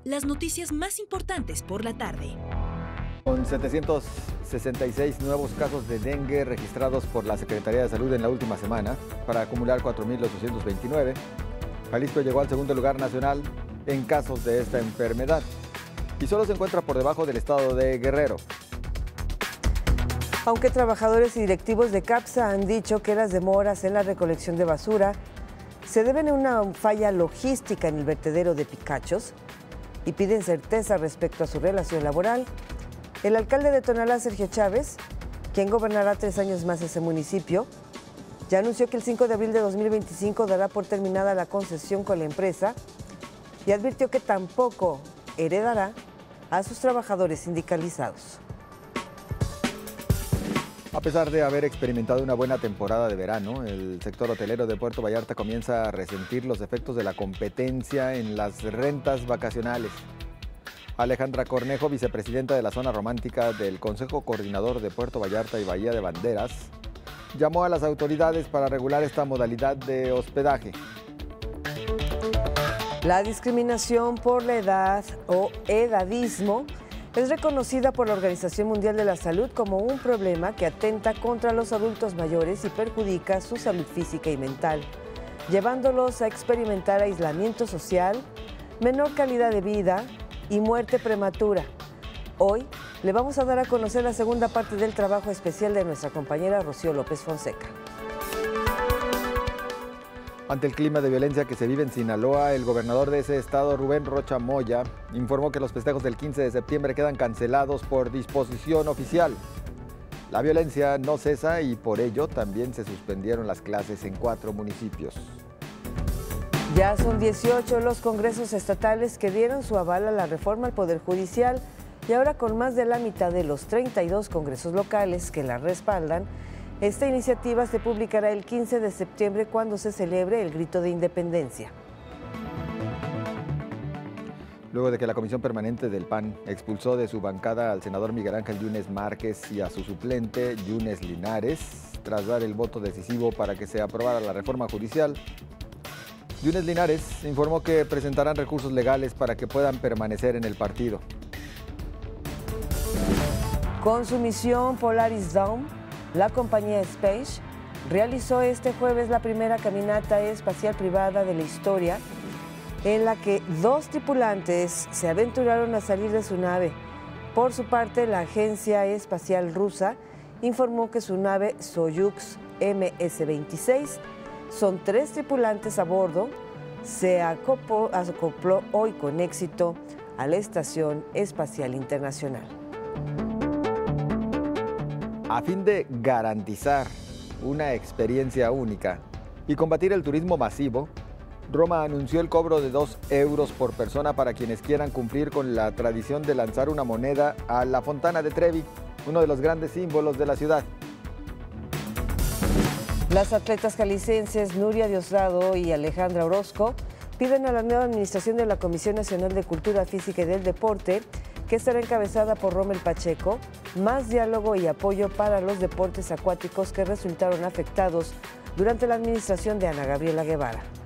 las noticias más importantes por la tarde. Con 766 nuevos casos de dengue registrados por la Secretaría de Salud en la última semana, para acumular 4.829, Jalisco llegó al segundo lugar nacional en casos de esta enfermedad y solo se encuentra por debajo del estado de Guerrero. Aunque trabajadores y directivos de CAPSA han dicho que las demoras en la recolección de basura se deben a una falla logística en el vertedero de Picachos y piden certeza respecto a su relación laboral, el alcalde de Tonalá, Sergio Chávez, quien gobernará 3 años más ese municipio, ya anunció que el 5 de abril de 2025 dará por terminada la concesión con la empresa y advirtió que tampoco heredará a sus trabajadores sindicalizados. A pesar de haber experimentado una buena temporada de verano, el sector hotelero de Puerto Vallarta comienza a resentir los efectos de la competencia en las rentas vacacionales. Alejandra Cornejo, vicepresidenta de la zona romántica del Consejo Coordinador de Puerto Vallarta y Bahía de Banderas, llamó a las autoridades para regular esta modalidad de hospedaje. La discriminación por la edad o edadismo es reconocida por la Organización Mundial de la Salud como un problema que atenta contra los adultos mayores y perjudica su salud física y mental, llevándolos a experimentar aislamiento social, menor calidad de vida y muerte prematura. Hoy le vamos a dar a conocer la segunda parte del trabajo especial de nuestra compañera Rocío López Fonseca. Ante el clima de violencia que se vive en Sinaloa, el gobernador de ese estado, Rubén Rocha Moya, informó que los festejos del 15 de septiembre quedan cancelados por disposición oficial. La violencia no cesa y por ello también se suspendieron las clases en 4 municipios. Ya son 18 los congresos estatales que dieron su aval a la reforma al Poder Judicial y ahora con más de la mitad de los 32 congresos locales que la respaldan, esta iniciativa se publicará el 15 de septiembre cuando se celebre el Grito de Independencia. Luego de que la Comisión Permanente del PAN expulsó de su bancada al senador Miguel Ángel Yunes Márquez y a su suplente Yunes Linares, tras dar el voto decisivo para que se aprobara la reforma judicial, Yunes Linares informó que presentarán recursos legales para que puedan permanecer en el partido. Con su misión Polaris Dawn, la compañía Space realizó este jueves la primera caminata espacial privada de la historia, en la que 2 tripulantes se aventuraron a salir de su nave. Por su parte, la Agencia Espacial Rusa informó que su nave Soyuz MS-26, son 3 tripulantes a bordo, se acopló hoy con éxito a la Estación Espacial Internacional. A fin de garantizar una experiencia única y combatir el turismo masivo, Roma anunció el cobro de 2 euros por persona para quienes quieran cumplir con la tradición de lanzar una moneda a la Fontana de Trevi, uno de los grandes símbolos de la ciudad. Las atletas jaliscienses Nuria Diosdado y Alejandra Orozco piden a la nueva administración de la Comisión Nacional de Cultura Física y del Deporte, que estará encabezada por Rommel Pacheco, más diálogo y apoyo para los deportes acuáticos que resultaron afectados durante la administración de Ana Gabriela Guevara.